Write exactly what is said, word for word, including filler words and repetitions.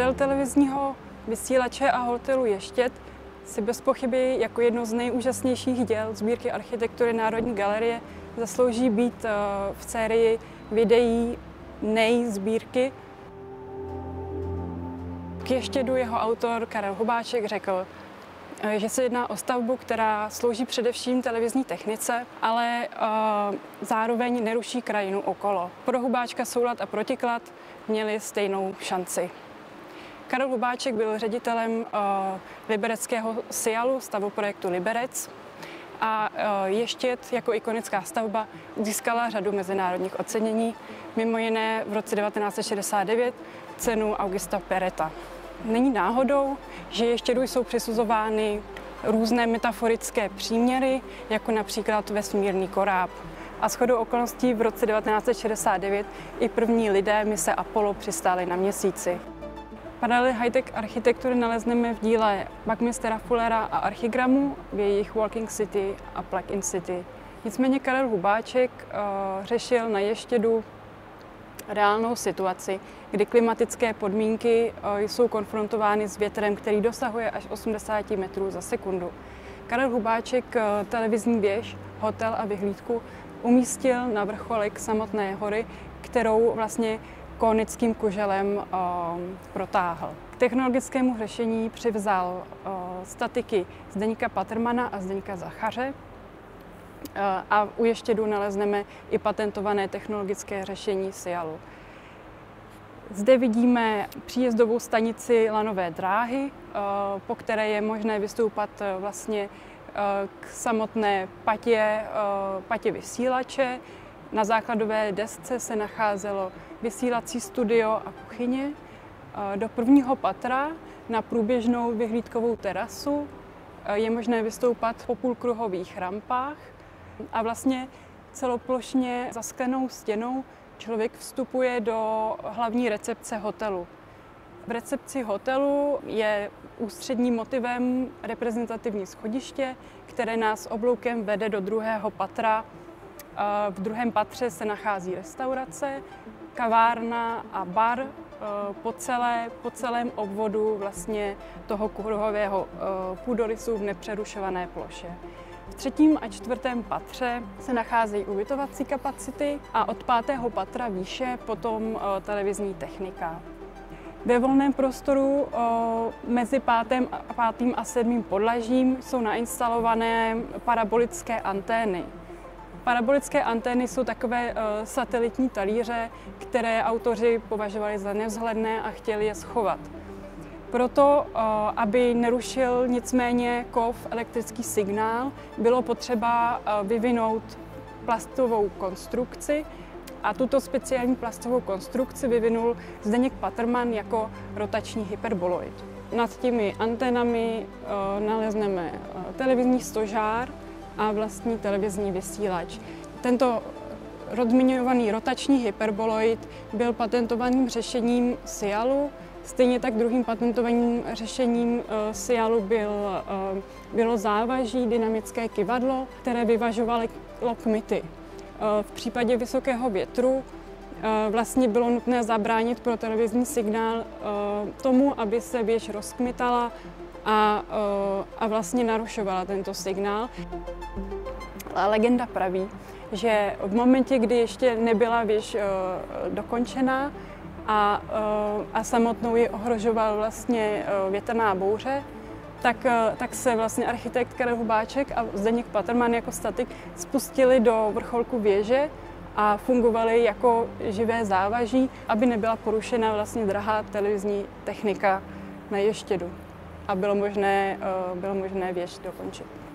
Model televizního vysílače a hotelu Ještěd si bez pochyby jako jedno z nejúžasnějších děl sbírky architektury Národní galerie zaslouží být v sérii videí Nej sbírky. K Ještědu jeho autor Karel Hubáček řekl, že se jedná o stavbu, která slouží především televizní technice, ale uh, zároveň neruší krajinu okolo. Pro Hubáčka soulad a protiklad měli stejnou šanci. Karel Hubáček byl ředitelem uh, libereckého SIALu, stavoprojektu Liberec, a uh, Ještěd jako ikonická stavba získala řadu mezinárodních ocenění, mimo jiné v roce devatenáct set šedesát devět cenu Augusta Pereta. Není náhodou, že Ještědu jsou přisuzovány různé metaforické příměry, jako například vesmírný koráb. A shodou okolností v roce devatenáct set šedesát devět i první lidé mise Apollo přistáli na Měsíci. Paralely high-tech architektury nalezneme v díle Buckminstera Fullera a Archigramu, v jejich Walking City a Plug-in City. Nicméně Karel Hubáček uh, řešil na Ještědu reálnou situaci, kdy klimatické podmínky jsou konfrontovány s větrem, který dosahuje až osmdesát metrů za sekundu. Karel Hubáček televizní věž, hotel a vyhlídku umístil na vrcholek samotné hory, kterou vlastně konickým kuželem protáhl. K technologickému řešení přivzal statiky Zdeňka Patermana a Zdeňka Zachaře. A u Ještědu nalezneme i patentované technologické řešení SIALu. Zde vidíme příjezdovou stanici lanové dráhy, po které je možné vystoupat vlastně k samotné patě, patě vysílače. Na základové desce se nacházelo vysílací studio a kuchyně. Do prvního patra na průběžnou vyhlídkovou terasu je možné vystoupat po půlkruhových rampách. A vlastně celoplošně za sklenou stěnou člověk vstupuje do hlavní recepce hotelu. V recepci hotelu je ústředním motivem reprezentativní schodiště, které nás obloukem vede do druhého patra. V druhém patře se nachází restaurace, kavárna a bar po, celé, po celém obvodu vlastně toho kruhového půdorysu v nepřerušované ploše. V třetím a čtvrtém patře se nacházejí ubytovací kapacity a od pátého patra výše potom televizní technika. Ve volném prostoru mezi pátým, pátým a sedmým podlažím jsou nainstalované parabolické antény. Parabolické antény jsou takové satelitní talíře, které autoři považovali za nevzhledné a chtěli je schovat. Proto, aby nerušil nicméně kov elektrický signál, bylo potřeba vyvinout plastovou konstrukci a tuto speciální plastovou konstrukci vyvinul Zdeněk Paterman jako rotační hyperboloid. Nad těmi anténami nalezneme televizní stožár a vlastní televizní vysílač. Tento zmiňovaný rotační hyperboloid byl patentovaným řešením SIALu. Stejně tak druhým patentovaným řešením SIALu byl, bylo závaží dynamické kyvadlo, které vyvažovalo kmity. V případě vysokého větru vlastně bylo nutné zabránit pro televizní signál tomu, aby se věž rozkmitala a, a vlastně narušovala tento signál. A legenda praví, že v momentě, kdy ještě nebyla věž dokončená, A, a samotnou ji ohrožoval vlastně větrná bouře, tak, tak se vlastně architekt Karel Hubáček a Zdeněk Paterman jako statik spustili do vrcholku věže a fungovali jako živé závaží, aby nebyla porušena vlastně drahá televizní technika na Ještědu a bylo možné, bylo možné věž dokončit.